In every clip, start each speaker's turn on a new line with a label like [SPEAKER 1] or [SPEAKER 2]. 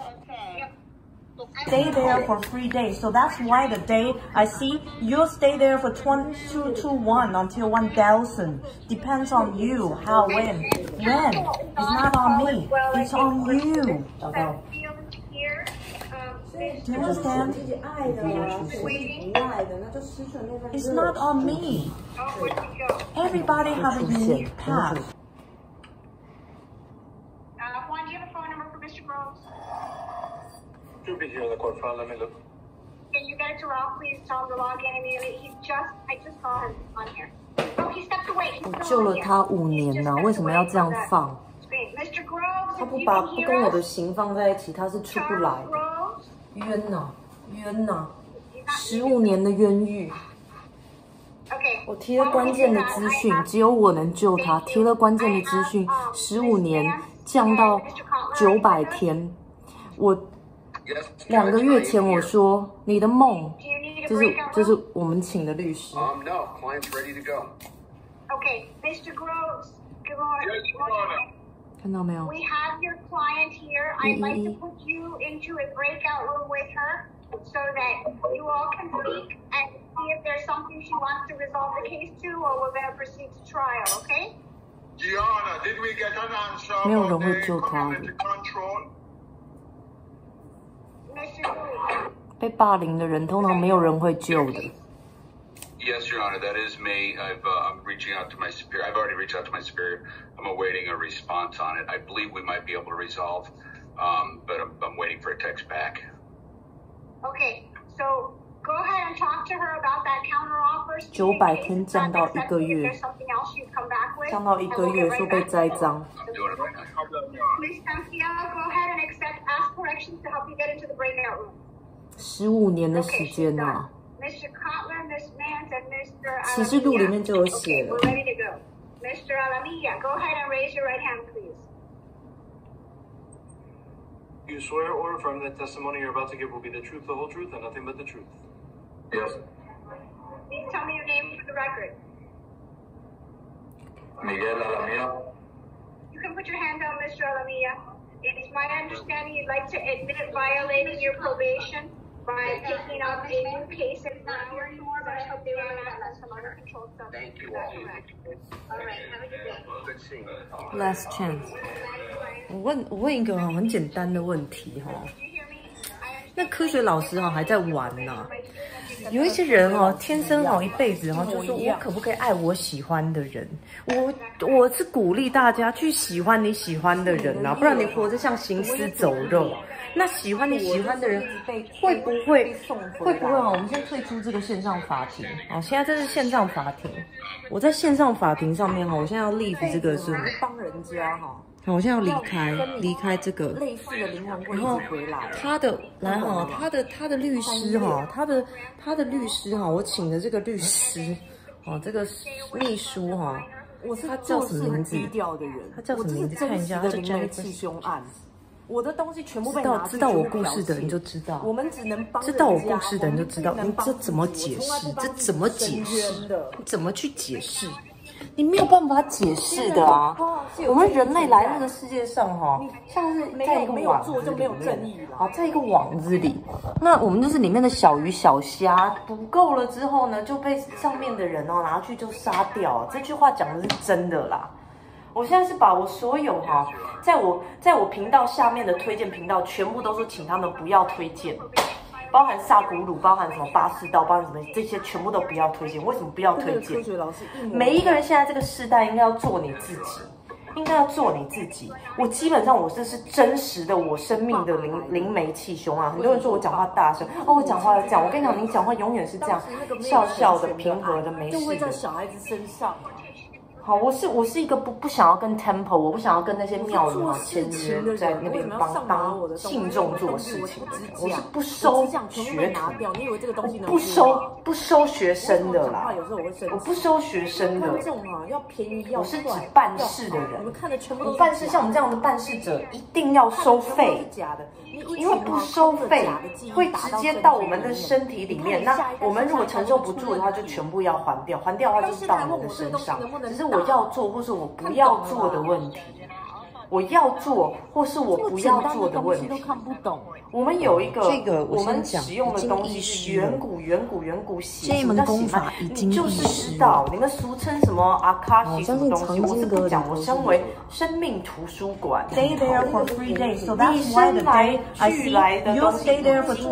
[SPEAKER 1] Stay there for 3 days. So that's why the day I see you stay there for 2 to 1 until 1,000. Depends on you. How, when. When. It's not on me. It's on you. Do you understand? It's not on me. Everybody has a unique path.
[SPEAKER 2] Juan, do you have a phone number for Mr. Groves?
[SPEAKER 3] Should be here in the court file. Let me look.
[SPEAKER 2] Can you get it to Ralph, please? Tell him to log in immediately. I just saw him on here. Oh, he stepped away.
[SPEAKER 4] 我救了他5年了，为什么要这样放？
[SPEAKER 2] Mr. Groves,
[SPEAKER 4] 他不跟我的刑放在一起，他是出不来的。冤呐，冤呐！15年的冤狱。我提了关键的资讯，只有我能救他。提了关键的资讯，15年降到900天。我2个月前我说你的梦，这是我们请的律师。
[SPEAKER 3] No, client's ready to go.
[SPEAKER 2] Okay, Mr. Groves, good morning.
[SPEAKER 4] 看到没有
[SPEAKER 2] We have your client here. I'd like to put you into a breakout room with her so that you all can speak and see if there's something she wants to resolve the case to, or we're going to proceed to trial, okay?
[SPEAKER 3] Gianna, did we get an answer
[SPEAKER 4] 没有人
[SPEAKER 3] about
[SPEAKER 4] 会
[SPEAKER 3] the
[SPEAKER 4] 救他的。
[SPEAKER 3] community control?
[SPEAKER 2] Mr. Groves.
[SPEAKER 4] 被霸凌的人通常没有人会救的。
[SPEAKER 5] Yes, Your Honor, that is me. I'm reaching out to my superior. I've already reached out to my superior. I'm awaiting a response on it. I believe we might be able to resolve, but I'm waiting for a text back.
[SPEAKER 2] Okay, so go ahead and talk to her about that counteroffer.
[SPEAKER 4] 900天降到1个月，降到1个月说被栽赃。
[SPEAKER 5] I'm doing it right now.
[SPEAKER 2] Ms. Santiago, go ahead and ask corrections to help you get into the breakout room.
[SPEAKER 4] 15年的时间呐、
[SPEAKER 2] Mr. Cutler, Ms. Mans, and Mr.
[SPEAKER 4] 启示录里面就有写
[SPEAKER 2] Okay,
[SPEAKER 4] 了。
[SPEAKER 2] we're ready to go. Mr. Alamilla, go ahead and raise your right hand, please.
[SPEAKER 3] You swear or affirm that testimony you're about to give will be the truth, the whole truth, and nothing but the truth?
[SPEAKER 5] Yes.
[SPEAKER 2] Please tell me your name for the record.
[SPEAKER 5] Miguel Alamilla.
[SPEAKER 2] You can put your hand down, Mr. Alamilla. It is my understanding you'd like to admit violating your probation by picking up a new case and not here anymore, but I hope they were not some other controlled substance.
[SPEAKER 5] Thank you
[SPEAKER 2] Is that
[SPEAKER 5] all.
[SPEAKER 2] correct? All right, have a good day.
[SPEAKER 5] Good seeing you.
[SPEAKER 4] Last chance。我问一个很简单的问题哈，那科学老师还在玩呢。有一些人天生一辈子就说我可不可以爱我喜欢的人？我是鼓励大家去喜欢你喜欢的人啊，不然你活得像行尸走肉。那喜欢你喜欢的人会不会我们先退出这个线上法庭现在这是线上法庭，我在线上法庭上面我现在要leave这个是帮人家我现在要离开这个类似的灵魂会回来。他的律师他的律师我请的这个律师这个秘书他叫什么名字？他叫什么名字？看一下，他叫 Jennifer。我的东西全部被拿去，知道我故事的人就知道。我们只能帮知道我故事的人就知道，你这怎么解释？这怎么解释？你怎么去解释？你没有办法解释的啊！我们人类来这个世界上像是在一个网子里面，在一个网子里，那我们就是里面的小鱼小虾，捕够了之后呢，就被上面的人拿去就杀掉。这句话讲的是真的啦。我现在是把我所有在我频道下面的推荐频道，全部都是请他们不要推荐，包含萨古鲁，包含什么巴士道，包含什么这些全部都不要推荐。为什么不要推荐？每一个人现在这个世代应该要做你自己，应该要做你自己。我基本上这是真实的我生命的灵媒气胸啊！很多人说我讲话大声我讲话这样，我跟你讲，你讲话永远是这样，笑笑的、平和的、没事的。就会在小孩子身上。好，我是一个不想要跟 temple， 我不想要跟那些庙宇签约在那边当信众做事情，我是不收学徒，不收学生的啦，我不收学生的，我是只办事的人，我办事像我们这样的办事者一定要收费，因为不收费会直接到我们的身体里面，那我们如果承受不住的话，就全部要还掉，还掉的话就是到我们的身上，只是我要做或是我不要做的问题。 我要做或是我不要做的问题。
[SPEAKER 1] 都看不懂。
[SPEAKER 4] 我们有一个
[SPEAKER 1] 这个
[SPEAKER 4] 我们使用的东西是远古写，
[SPEAKER 1] 这一门功法已经
[SPEAKER 4] 你就是知道，你们俗称什么阿卡西什么东西，我是不讲。我身为生命图书馆
[SPEAKER 1] Stay there for 3 days, so that's why the day I see you stay there for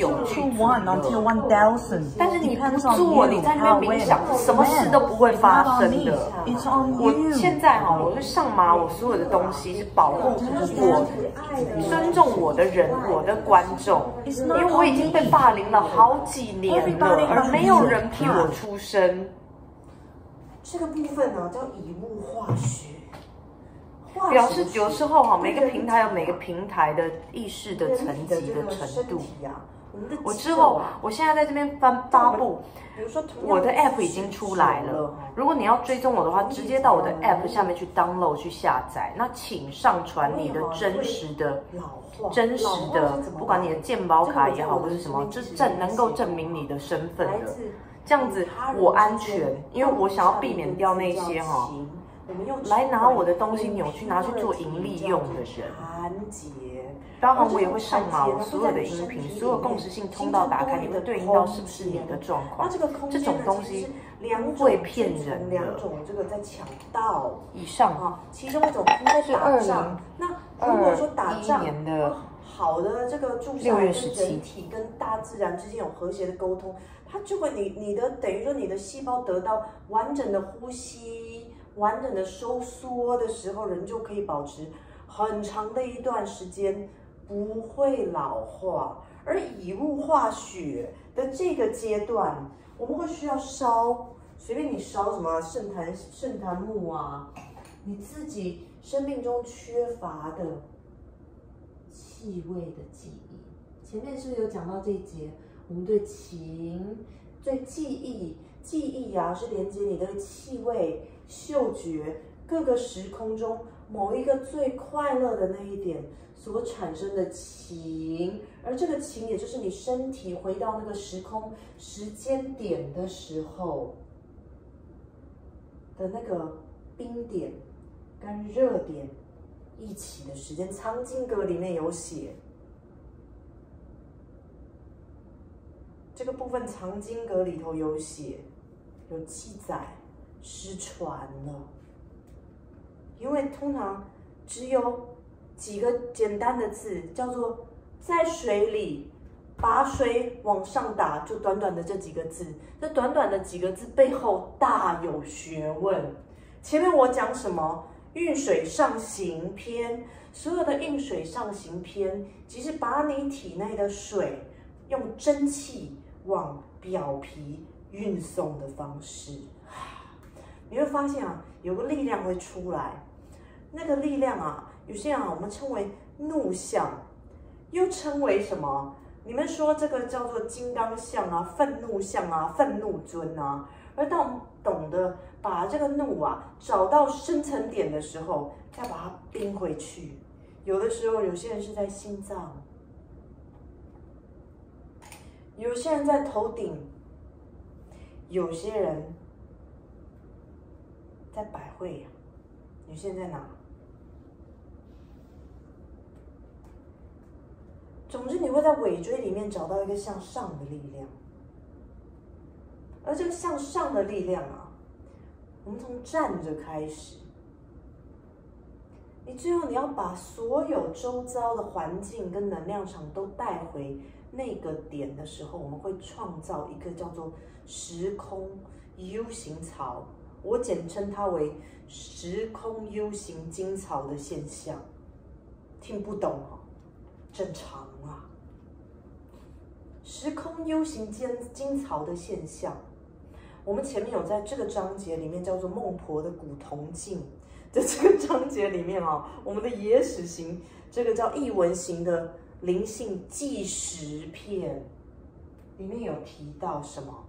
[SPEAKER 1] 21 until 1000.
[SPEAKER 4] 但是你不做，你在那边冥想，什么事都不会发生的。我现在哈，我就上马，我所有的东西是保护我，尊重我的人，我的观众，因为我已经被霸凌了好几年了，而没有人替我出声。
[SPEAKER 6] 这个部分呢叫以物化学，
[SPEAKER 4] 表示有时候哈，每个平台有每个平台的意识的层级的程度。我之后，我现在在这边发布，比如说我的 app 已经出来了。如果你要追踪我的话，直接到我的 app 下面去 download 去下载。那请上传你的真实的，不管你的健保卡也好，或是什么，就是能够证明你的身份的。这样子我安全，因为我想要避免掉那些哈，来拿我的东西扭曲拿去做盈利用的人。当然，我也会上马，我所有的音频，所有共识性通道打开，你会对应到是不是你的状况？这种东西会骗人的。
[SPEAKER 6] 2种这个在抢道
[SPEAKER 4] 以上
[SPEAKER 6] 啊，其中一种在打仗。那如果说打仗
[SPEAKER 4] 年的
[SPEAKER 6] 好的这个住下来跟人体跟大自然之间有和谐的沟通，它就会你的等于说你的细胞得到完整的呼吸、完整的收缩的时候，人就可以保持很长的一段时间。不会老化，而以物化血的这个阶段，我们会需要烧，随便你烧什么圣坛木啊，你自己生命中缺乏的气味的记忆。前面是不是有讲到这一节？我们对情、对记忆啊，是连接你的气味、嗅觉各个时空中某一个最快乐的那一点。所产生的情，而这个情也就是你身体回到那个时空时间点的时候的那个冰点跟热点一起的时间。藏经阁里面有写，这个部分藏经阁里头有写，有记载，失传了，因为通常只有几个简单的字，叫做在水里把水往上打，就短短的这几个字。这短短的几个字背后大有学问。前面我讲什么？运水上行篇，所有的运水上行篇，即是把你体内的水用蒸汽往表皮运送的方式。你会发现啊，有个力量会出来，那个力量啊。有些人啊，我们称为怒相，又称为什么？你们说这个叫做金刚相啊、愤怒相啊、愤怒尊啊。而当我们懂得把这个怒啊找到深层点的时候，再把它冰回去。有的时候，有些人是在心脏，有些人在头顶，有些人在百会，有些人在哪？总之，你会在尾椎里面找到一个向上的力量，而这个向上的力量啊，我们从站着开始，你最后你要把所有周遭的环境跟能量场都带回那个点的时候，我们会创造一个叫做时空 U 型槽，我简称它为时空 U 型金槽的现象。听不懂哦？正常啊，时空 U 型金槽的现象，我们前面有在这个章节里面叫做孟婆的古铜镜的这个章节里面啊，我们的野史型这个叫译文型的灵性纪实片里面有提到什么？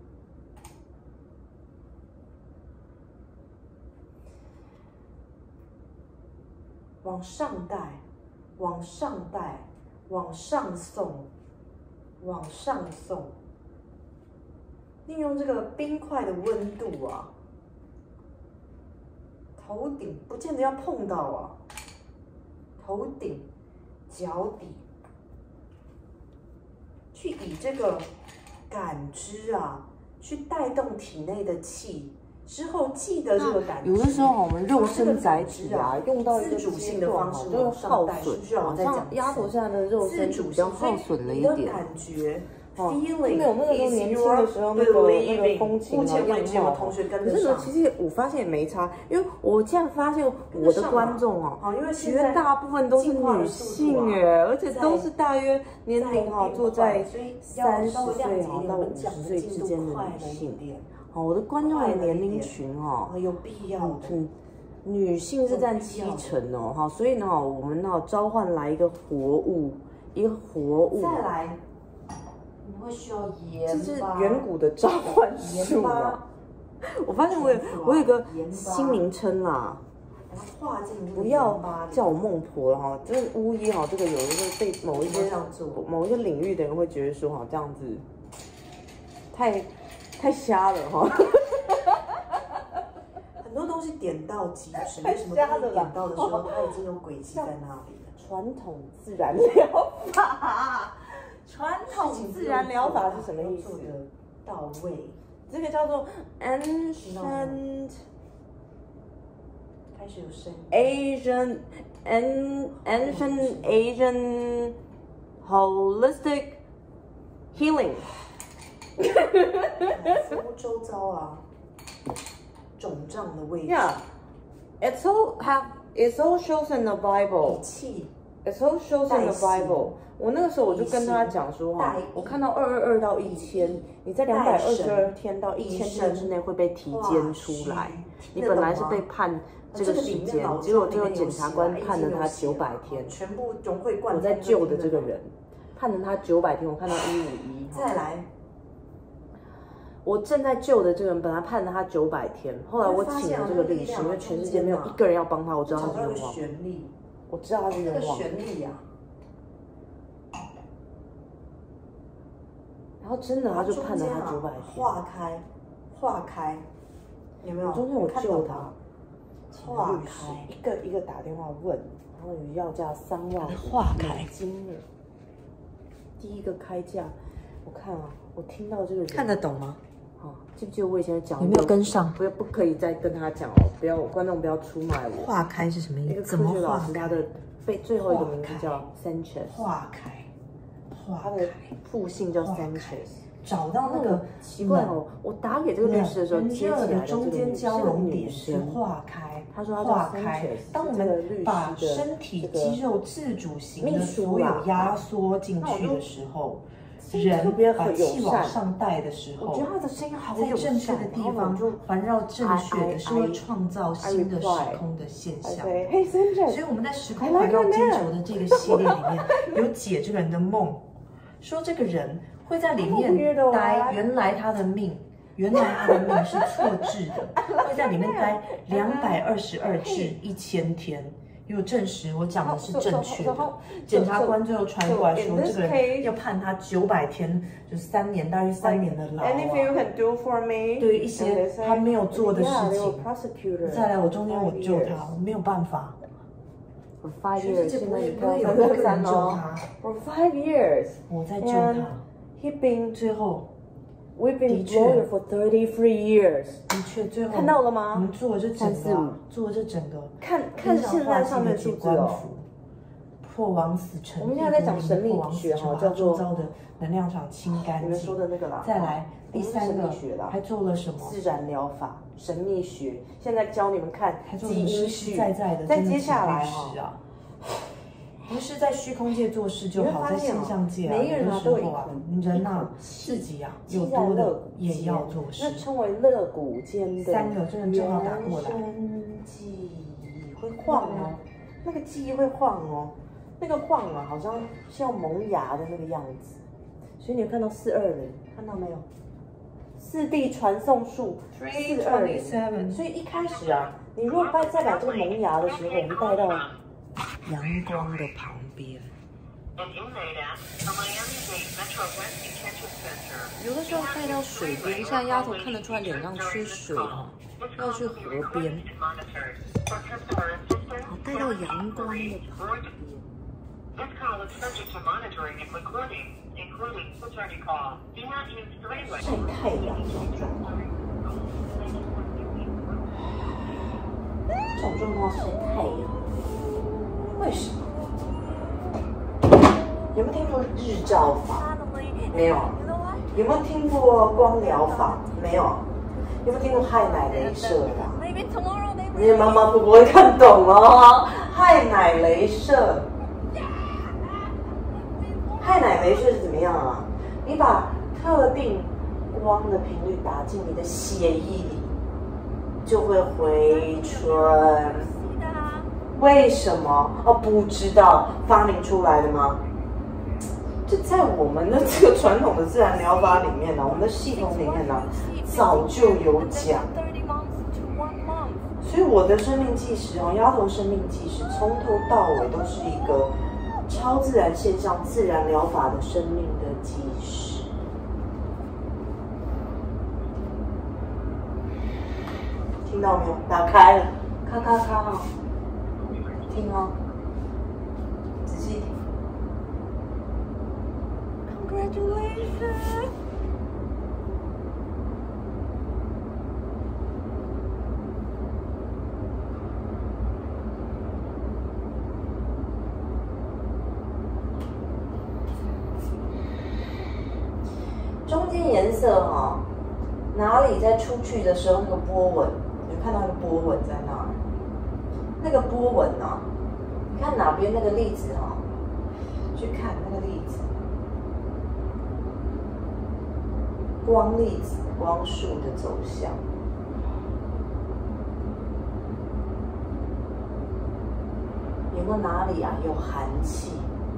[SPEAKER 6] 往上带。往上带，往上送，往上送。利用这个冰块的温度啊，头顶不见得要碰到啊， 头顶、脚底，去以这个感知啊，去带动体内的气。之后记得这个感知。
[SPEAKER 4] 有的时候我们肉身载体啊，用到一个
[SPEAKER 6] 自主性的方式，
[SPEAKER 4] 就会耗损。好像鸭头现在的肉身比较耗损了一点。
[SPEAKER 6] 你的感觉。
[SPEAKER 4] feeling， 没有那个时候年轻的时候那个风情啊样貌。可是呢，其实我发现也没差，因为我这样发现我的观众啊，绝大部分都是女性耶，而且都是大约年龄哈坐在30岁哈到50岁之间的女性。好，我的观众的年龄群哈，
[SPEAKER 6] 有必要的。
[SPEAKER 4] 女性是占70%哦，哈，所以呢，我们呢召唤来一个活物，
[SPEAKER 6] 再来。你会需要盐巴，
[SPEAKER 4] 这是远古的召唤术啊！我发现我有一个新名称啦，
[SPEAKER 6] 画进
[SPEAKER 4] 不要叫我孟婆了哈，这巫医哈，这个有一个被某一些领域的人会觉得说哈，这样子太瞎了哈。
[SPEAKER 6] 很多东西点到即止，为什么当你点到的时候，它已经有轨迹在那里了？
[SPEAKER 4] 传统自然疗法。传统自然疗法是什么意思？
[SPEAKER 6] 到位，
[SPEAKER 4] 这个叫做 ancient，
[SPEAKER 6] 开始有声
[SPEAKER 4] 音 ancient Asian holistic healing。
[SPEAKER 6] 服务周遭啊，肿胀的位置。
[SPEAKER 4] Yeah, it's all shows in the Bible. It's all shows in the Bible. 我那个时候我就跟他讲说哈，我看到222到1000，你在222天到1000天之内会被体检出来。你本来是被判这个时间，结果最后检察官判了他900天。
[SPEAKER 6] 全部融会贯通。
[SPEAKER 4] 我在救的这个人，判了他900天，我看到151。
[SPEAKER 6] 再来，
[SPEAKER 4] 我正在救的这个人，本来判了他900天，后来我请了这个律师，因为全世界没有一个人要帮他，我知道他是冤枉。我知道他是冤枉。
[SPEAKER 6] 旋律呀。
[SPEAKER 4] 然后真的，他就判了他900
[SPEAKER 6] 天。化开，有没有？
[SPEAKER 4] 中间我救他，
[SPEAKER 6] 化开，
[SPEAKER 4] 一个一个打电话问，然后有要价3万美金了。第一个开价，我看啊，我听到这个人
[SPEAKER 1] 看得懂吗？
[SPEAKER 4] 好，记不记得我以前讲？
[SPEAKER 1] 有没有跟上？
[SPEAKER 4] 不可以再跟他讲哦，不要观众不要出卖我。
[SPEAKER 1] 化开是什么意思？
[SPEAKER 4] 一个科学老师，他的最后一个名字叫 Sanchez。
[SPEAKER 6] 化开。
[SPEAKER 4] 他的父姓叫 Sanchez，
[SPEAKER 6] 找到那个
[SPEAKER 4] 奇怪哦，我打给这个律师的时候，接起来的
[SPEAKER 6] 中间交融点
[SPEAKER 4] 是
[SPEAKER 6] 化开，
[SPEAKER 4] 他说他
[SPEAKER 6] 化开。当我们把身体肌肉自主型的所有压缩进去的时候，人把气往上带的时候，
[SPEAKER 4] 我觉得他的声音好友善，
[SPEAKER 6] 在正确的地方环绕正确的，是会创造新的时空的现象。所以我们在时空环绕地球的这个系列里面，有解这个人的梦。说这个人会在里面待，原来他的命是错置的，会在里面待222至1000天，有证实我讲的是正确的。检察官最后传过来说，这个人要判他900天，就是3年，大约3年的牢啊。对于一些他没有做的事情，再来我中间我救他，我没有办法。
[SPEAKER 4] For 5 years， 现在
[SPEAKER 6] 不会有一个人救他。
[SPEAKER 4] For 5 years，
[SPEAKER 6] 我在救他。
[SPEAKER 4] He been
[SPEAKER 6] 最后
[SPEAKER 4] ，We've been lawyer for 33 years。
[SPEAKER 6] 的确，最后
[SPEAKER 4] 看到了吗？
[SPEAKER 6] 我们做了这整个，
[SPEAKER 4] 看现在上面数字哦。
[SPEAKER 6] 破亡死成。
[SPEAKER 4] 我们现在在讲神秘学哈，叫做
[SPEAKER 6] 周遭的能量场清干净。
[SPEAKER 4] 你们说的那个啦。
[SPEAKER 6] 再来第3个，还做了什么？
[SPEAKER 4] 自然疗法、神秘学。现在教你们看基因序。
[SPEAKER 6] 在的，
[SPEAKER 4] 再接下来哈，
[SPEAKER 6] 不是在虚空界做事就好，在现象界啊，
[SPEAKER 4] 每一个人都有
[SPEAKER 6] 人啊，自己啊，有多的也要做事。
[SPEAKER 4] 那称为肋骨间的
[SPEAKER 6] 3个，这个正好打过来。
[SPEAKER 4] 记忆会晃哦，那个记忆会晃哦。那个晃啊，好像是要萌芽的那个样子，所以你有看到420，看到没有？4D 传送术420，所以一开始啊，你如果再把这个萌芽的时候，我们带到阳光的旁边。有的时候带到水边，现在丫头看得出来脸上缺水哦。 要去河边，好带到阳光的旁边。
[SPEAKER 7] This call is subject to monitoring and recording, including security call. Do not use three-way.
[SPEAKER 6] 晒太阳这种状况晒太阳，为什么？有没有听过日照法？没有。有没有听过光疗法？没有。有没有听过氦氖镭射啊？你的妈妈不会看懂哦。氦氖镭射。氦氖镭射是怎么样啊？你把特定光的频率打进你的血液里，就会回春。为什么？哦，不知道，发明出来的吗？这在我们的这个传统的自然疗法里面呢，我们的系统里面呢，早就有讲。所以我的生命计时哦，丫头生命计时从头到尾都是一个超自然现象、自然疗法的生命的计时。听到没有？打开了，咔咔咔哦，听哦，仔细听。Congratulations！ 中间颜色哈，哪里在出去的时候那个波纹，你就看到那个波纹在那儿。那个波纹啊，你看哪边那个粒子哈，去看那个粒子。光粒子、光束的走向，有没有哪里啊有寒气？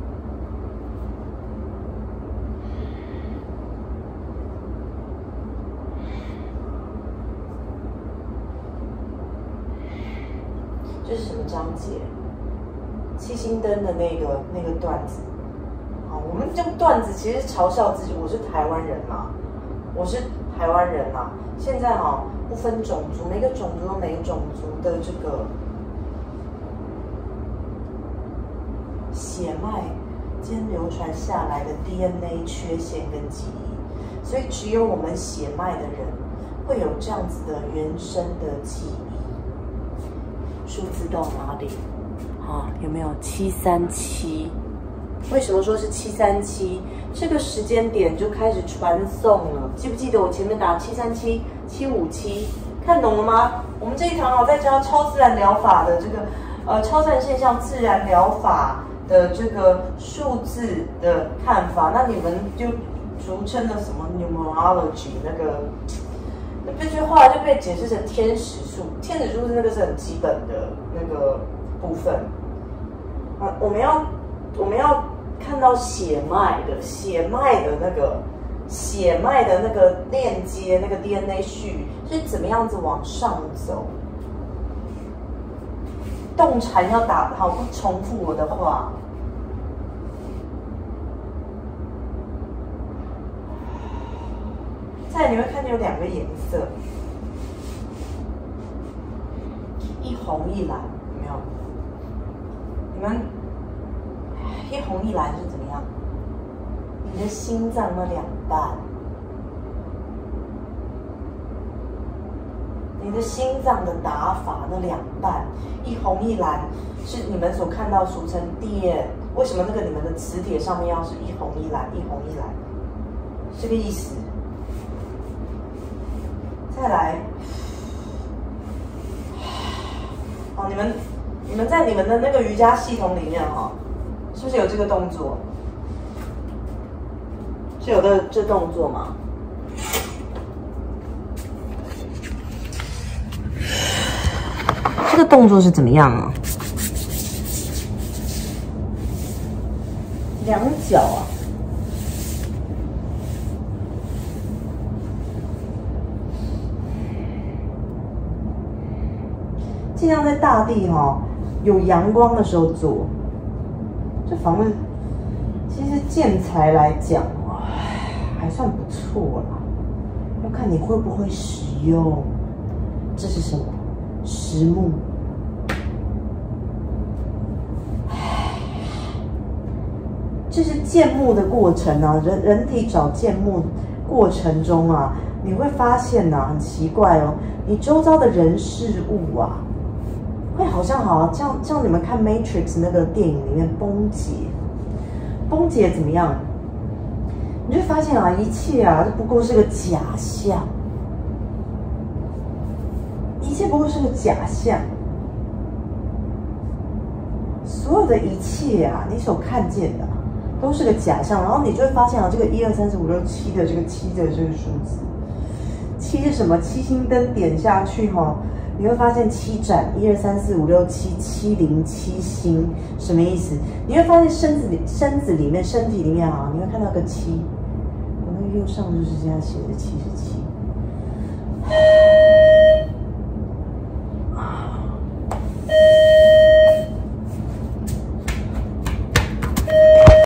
[SPEAKER 6] 这是什么章节？七星灯的那个段子。好，我们用段子其实嘲笑自己，我是台湾人嘛。我是台湾人啦，现在哈不分种族，每个种族有每个种族的这个血脉间流传下来的 DNA 缺陷跟记忆，所以只有我们血脉的人会有这样子的原生的记忆。数字到哪里？啊，有没有737？为什么说是737？这个时间点就开始传送了，记不记得我前面打737、757？看懂了吗？我们这一堂在教超自然疗法的这个超自然现象自然疗法的这个数字的看法，那你们就俗称的什么 numerology 那句话就被解释成天使数。天使数那个是很基本的那个部分。我们要看到血脉的那个链接，那个 DNA 序是怎么样子往上走。动禅要打好，不重复我的话。再来你会看见有2个颜色，一红一蓝，有没有？你们一红一蓝是怎么样？你的心脏那2半，你的心脏的打法那2半，一红一蓝是你们所看到俗称电。为什么那个你们的磁铁上面要是一红一蓝，一红一蓝？这个意思。再来，哦，你们在你们的那个瑜伽系统里面哈，是不是有这个动作？是有这动作吗？这个动作是怎么样啊？2脚啊。尽量在大地有阳光的时候做。这访问其实建材来讲还算不错啦，要看你会不会使用。 这是什么？石木。这是建木的过程啊，人体找建木过程中啊，你会发现啊，很奇怪哦，你周遭的人事物啊，会好像像你们看《Matrix》那个电影里面崩解，崩解怎么样？你就发现啊，一切啊，不过是个假象，一切不过是个假象，所有的一切啊，你所看见的。都是个假象，然后你就会发现啊，这个1、2、3、4、5、6、7的这个7的这个数字，7是什么？七星灯点下去哈，你会发现7盏，1、2、3、4、5、6、7，707星，什么意思？你会发现身体里面啊，你会看到个7，我那个右上就是这样写的77。